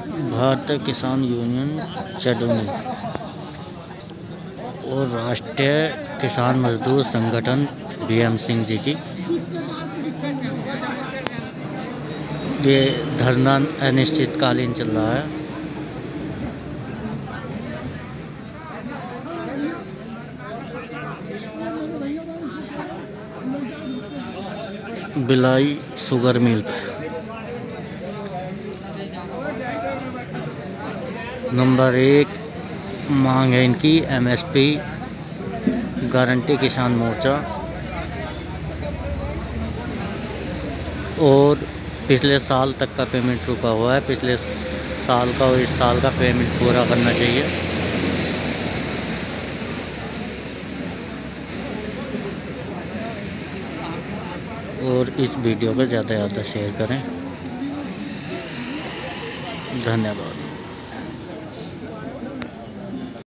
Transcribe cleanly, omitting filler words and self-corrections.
भारतीय किसान यूनियन चंदौली और राष्ट्रीय किसान मजदूर संगठन बीएम सिंह जी की ये धरना अनिश्चितकालीन चल रहा है। बिलाई शुगर मिल पे नंबर 1 मांग है इनकी एमएसपी गारंटी किसान मोर्चा और पिछले साल तक का पेमेंट रुका हुआ है। पिछले साल का और इस साल का पेमेंट पूरा करना चाहिए। और इस वीडियो को ज़्यादा से ज़्यादा शेयर करें। धन्यवाद।